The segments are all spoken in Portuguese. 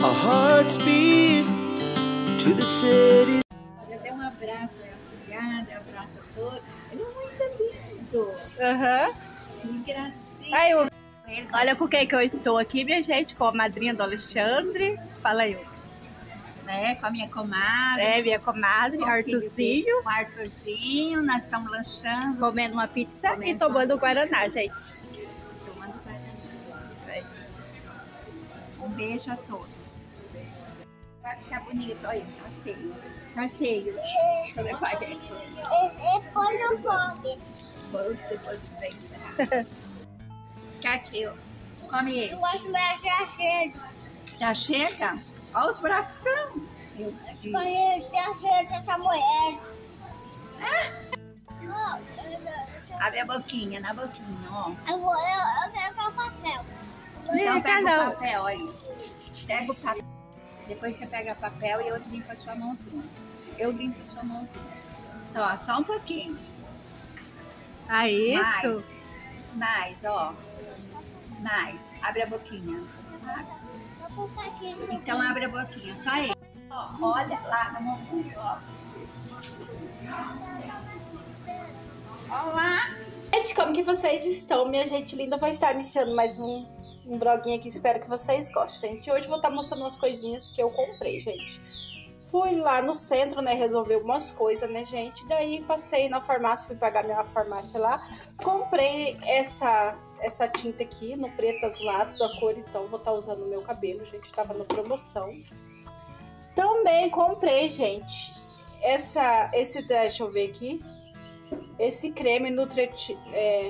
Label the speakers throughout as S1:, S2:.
S1: our hearts beat to the city.
S2: Olha, dê um abraço à filhada, abraça todo. Ele é muito lindo. Que gracinha.
S3: Aí, olha com quem que eu estou aqui, minha gente, com a madrinha do Alexandre. Fala aí.
S2: Né, com a minha comadre.
S3: É, minha comadre, Arthurzinho.
S2: Com o Arthurzinho, nós estamos lanchando.
S3: Comendo uma pizza e tomando Guaraná, gente.
S2: Tomando Guaraná. Um beijo a todos. Vai ficar bonito, olha, tá feio. Tá feio. Deixa eu levar esse.
S4: Depois eu como.
S2: Depois vem. Fica aqui, ó. Come ele.
S4: Eu gosto mais já chega.
S2: Já chega? Olha os bração.
S4: Eu conheci essa mulher.
S2: Abre a boquinha, na boquinha, ó.
S4: Eu quero com papel.
S2: Então pega
S3: não.
S2: o papel, olha. Pega o papel. Depois você pega o papel e eu limpo a sua mãozinha. Eu limpo a sua mãozinha. Então, ó, só um pouquinho.
S3: Aí, isso.
S2: Mais, ó. Mais. Abre a boquinha. Então abre a boquinha, só ele. Ó, olha lá na mãozinha, ó. Olá!
S3: Gente, como que vocês estão, minha gente linda? Vou estar iniciando mais um vloguinho aqui, espero que vocês gostem, gente. Hoje eu vou estar mostrando umas coisinhas que eu comprei, gente. Fui lá no centro, né, resolver algumas coisas, né, gente. Daí passei na farmácia, fui pagar minha farmácia lá. Comprei essa tinta aqui, no preto azulado da cor, então vou estar usando no meu cabelo, gente. Tava na promoção. Também comprei, gente, deixa eu ver aqui. Esse creme nutritivo,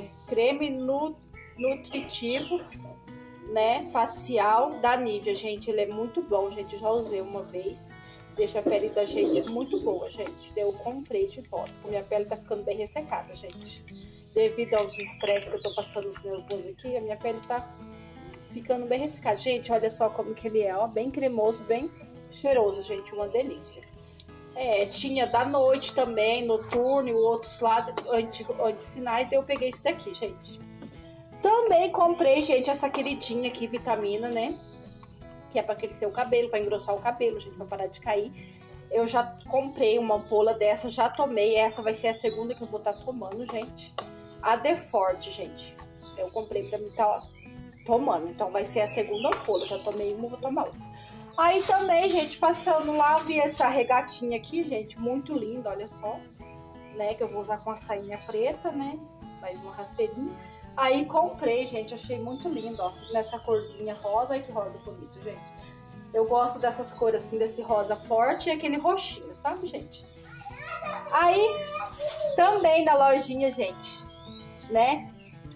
S3: né, facial da Nivea, gente. Ele é muito bom, gente. Eu já usei uma vez. Deixa a pele da gente muito boa, gente. Eu comprei de volta, porque minha pele tá ficando bem ressecada, gente. Devido aos estresses que eu tô passando os nervosos aqui, a minha pele tá ficando bem ressecada. Gente, olha só como que ele é, ó. Bem cremoso, bem cheiroso, gente. Uma delícia. Tinha da noite também, noturno e outros lá, anti-sinais. Daí eu peguei esse daqui, gente. Também comprei, gente, essa queridinha aqui, vitamina, né? Que é pra crescer o cabelo, pra engrossar o cabelo, gente, pra parar de cair. Eu já comprei uma ampola dessa, já tomei. Essa vai ser a segunda que eu vou estar tomando, gente. A Defort, gente. Eu comprei pra mim estar tomando. Então vai ser a segunda ampola. Já tomei uma, vou tomar outra. Aí também, gente, passando lá, vi essa regatinha aqui, gente. Muito linda, olha só. Né, que eu vou usar com a sainha preta, né. Mais uma rasteirinha. Aí comprei, gente, achei muito lindo, ó, nessa corzinha rosa. Olha que rosa bonito, gente. Eu gosto dessas cores assim, desse rosa forte e aquele roxinho, sabe, gente? Aí, também na lojinha, gente, né,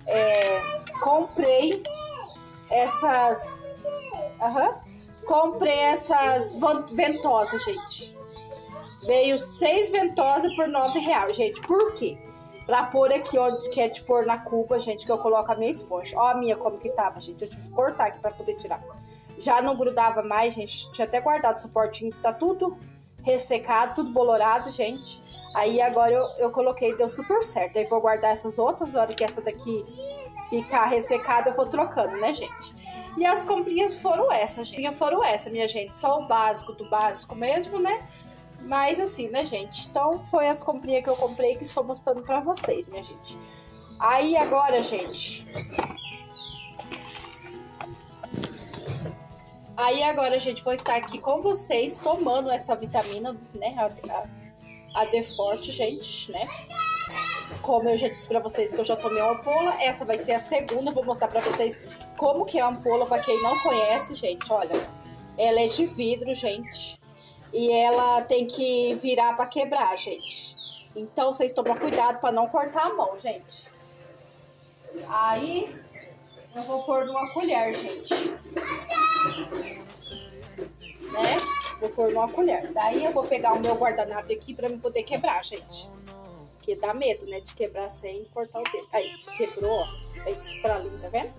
S3: comprei essas... Comprei essas ventosas, gente. Veio 6 ventosas por R$9, gente. Por quê? Pra pôr aqui, ó, que é de pôr na cuba, gente, que eu coloco a minha esponja. Ó a minha como que tava, gente. Eu tive que cortar aqui pra poder tirar. Já não grudava mais, gente. Tinha até guardado o suportinho, tá tudo ressecado, tudo bolorado, gente. Aí agora eu coloquei, deu super certo. Aí vou guardar essas outras, a hora que essa daqui ficar ressecada, eu vou trocando, né, gente? E as comprinhas foram essas, gente. Foram essas, minha gente. Só o básico do básico mesmo, né? Mas assim, né, gente? Então, foi as comprinhas que eu comprei que estou mostrando pra vocês, minha gente. Aí, agora, gente... vou estar aqui com vocês tomando essa vitamina, né? A Defort, gente, né? Como eu já disse pra vocês que eu já tomei uma ampola, essa vai ser a segunda. Vou mostrar pra vocês como que é a ampola, pra quem não conhece, gente. Olha, ela é de vidro, gente. E ela tem que virar pra quebrar, gente. Então, vocês tomam cuidado pra não cortar a mão, gente. Aí, eu vou pôr numa colher, gente. Né? Vou pôr numa colher. Daí, eu vou pegar o meu guardanapo aqui pra me poder quebrar, gente. Porque dá medo, né? De quebrar sem cortar o dedo. Aí, quebrou, ó. Esse estralinho, tá vendo?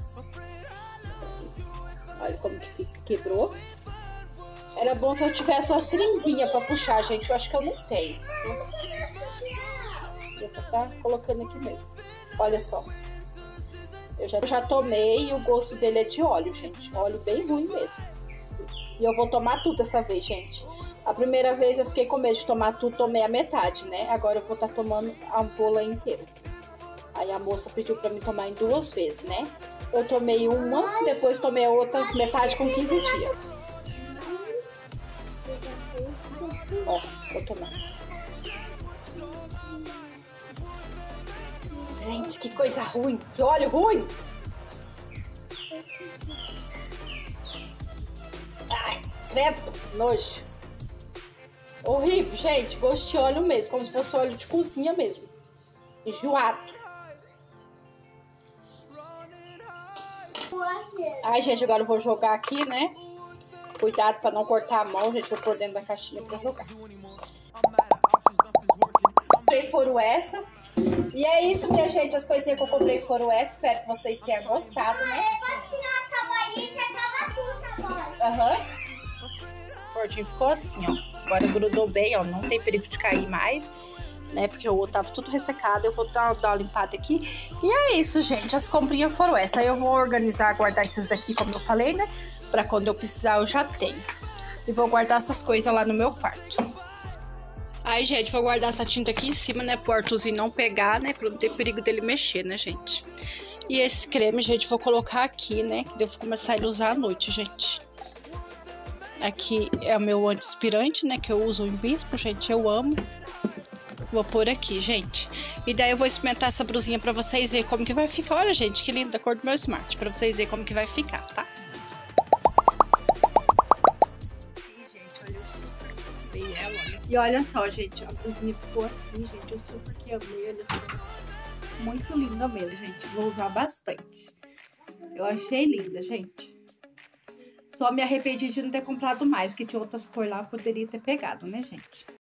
S3: Olha como que fica. Quebrou. Era bom se eu tivesse uma seringuinha pra puxar, gente. Eu acho que eu não tenho. Vou estar colocando aqui mesmo. Olha só. Eu já tomei e o gosto dele é de óleo, gente. Óleo bem ruim mesmo. E eu vou tomar tudo dessa vez, gente. A primeira vez eu fiquei com medo de tomar tudo, tomei a metade, né? Agora eu vou estar tomando a ampola inteira. Aí a moça pediu pra mim tomar em 2 vezes, né? Eu tomei uma, depois tomei a outra metade com 15 dias. Ó, vou tomar. Gente, que coisa ruim. Que óleo ruim. Ai, credo, nojo. Horrível, gente. Gosto de óleo mesmo, como se fosse óleo de cozinha mesmo. Enjoado. Ai, gente, agora eu vou jogar aqui, né? Cuidado pra não cortar a mão, gente. Vou pôr dentro da caixinha pra jogar. Comprei foram essa. E é isso, minha gente. As coisinhas que eu comprei foram essas. Espero que vocês tenham gostado, né?
S4: Posso pegar essa bolinha e você acaba tudo agora.
S3: Aham. O cortinho ficou assim, ó. Agora grudou bem, ó. Não tem perigo de cair mais, né? Porque o outro tava tudo ressecado. Eu vou dar uma limpada aqui. E é isso, gente. As comprinhas foram essas. Aí eu vou organizar, guardar esses daqui, como eu falei, né? Pra quando eu precisar, eu já tenho. E vou guardar essas coisas lá no meu quarto. Aí, gente, vou guardar essa tinta aqui em cima, né? Pro Arthurzinho não pegar, né? Pra não ter perigo dele mexer, né, gente? E esse creme, gente, vou colocar aqui, né? Que eu vou começar a ele usar à noite, gente. Aqui é o meu antitranspirante, né? Que eu uso em bispo, gente. Eu amo. Vou pôr aqui, gente. E daí eu vou experimentar essa brusinha pra vocês verem como que vai ficar. Olha, gente, que linda a cor do meu smart. Pra vocês verem como que vai ficar, tá? Sim, gente, olha, eu super que amei ela, olha. E olha só, gente, a brusinha ficou assim, gente. Eu super que amei, olha só. Muito linda mesmo, gente. Vou usar bastante. Eu achei linda, gente. Só me arrependi de não ter comprado mais, que tinha outras cores lá, poderia ter pegado, né, gente?